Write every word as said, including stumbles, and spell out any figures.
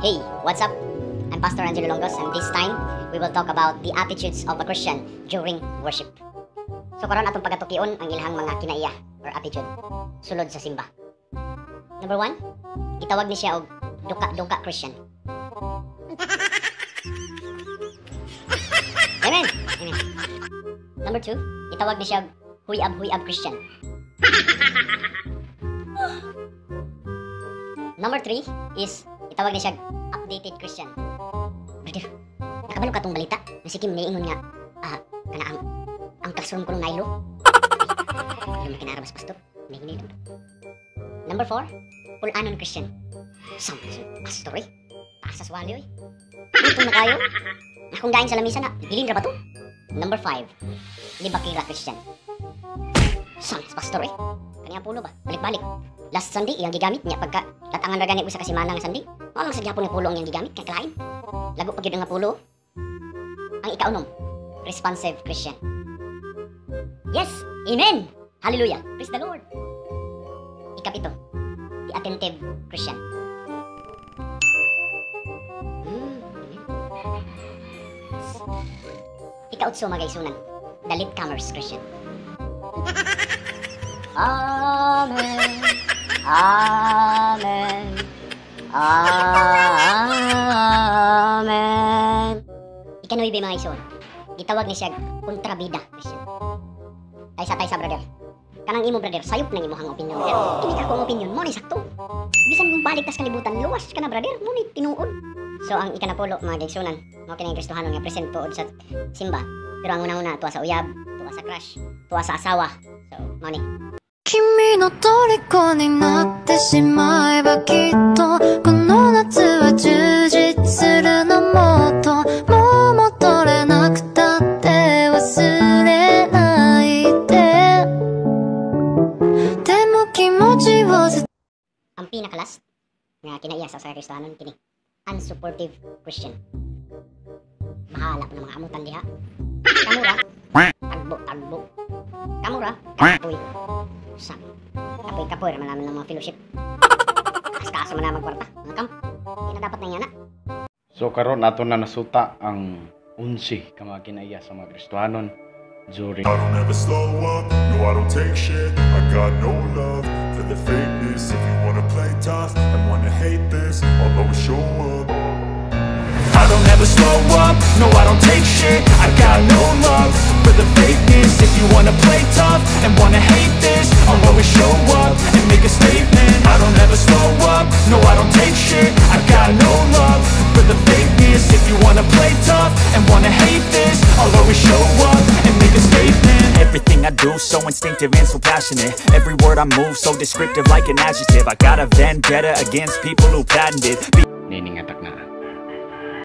Hey, what's up? I'm Pastor Angelo Longos, and this time we will talk about the attitudes of a Christian during worship. So karon atong pagatukion ang ilahang mga kinaiya or attitude sulod sa simba. Number one, gitawag ni siya og duka-duka Christian. Amen. Amen. Number two, gitawag ni siya og huyab-huyab Christian. Number three is itawag niya siya updated Christian. Brother, nakabalo ka tong balita? Nasikim niingon nga, ah, kana ang ang classroom ko nung nailo. Ano makinarabas, pastor? Nahinay lang. Number four, pulanon Christian. Sam, pastor eh. Pasas wali eh. Ito na kayo. Akong daing sa lamisa na, bilin ra ba to? Number five, libakira Christian. Sam, pastor eh. Kanya pulo ba? Balik-balik. Last Sunday, iyang gigamit niya pagka latangan ra gani usa ka semana nga Sunday. Mao lang sa gyapon nga pulo ang iyang gigamit kay kalain. Lago pa gyud nga pulo. Ang ikaunom, responsive Christian. Yes, amen. Hallelujah. Praise the Lord. Ikapito, the attentive Christian. Hmm. Ikautso magaisunan, the latecomers Christian. Amen. Amen. Amen. Ikanuibe mga iso. Gitawag ni siya kontrabida Christian. Taysa taysa brother. Kanang imo brother, sayop nang imong opinion brother. Kini ka kong opinion mo ni sakto. Bisan mong balik tas kalibutan, luwas ka na brother, mo ni tinuod. So ang ikanapulo mga igsunan, mao kini Kristohanon nga present tuod sa simba. Pero ang una-una tuwa sa uyab, tuwa sa crush, tuwa sa asawa. So, mao ni. 君の虜になってしまえばきっとこの夏は充実するのもっともう戻れなくたって忘れないででも気持ちをず Ang pinakalas nga kinaiya sa sa Kristohanon kini unsupportive Christian. Bahala pa ng mga amutan diha. Kamura, tagbo-tagbo. Kamura, kapoy. Sam, kapoy-kapoy naman namin ng mga fellowship. Kaas-kaasa man naman kwarta. Mga kamp, hindi na dapat na yan na. So karon nato na nasuta ang unsi ka mga kinaiya sa mga Kristohanon during I don't ever slow up, no I don't take shit. I got no love for the fakeness. If you wanna play tough and wanna hate this, I'll always show up. I don't ever slow up, no I don't take shit. I got no love for the fakeness. If you wanna play tough and wanna hate this, I'll always show up and make a statement. I don't ever slow up, no I don't take shit. I got no love for the fakeness. If you wanna play tough and wanna hate this, I'll always show up and make a statement. Everything I do so instinctive and so passionate. Every word I move so descriptive like an adjective. I got a vendetta against people who patented. nining atak na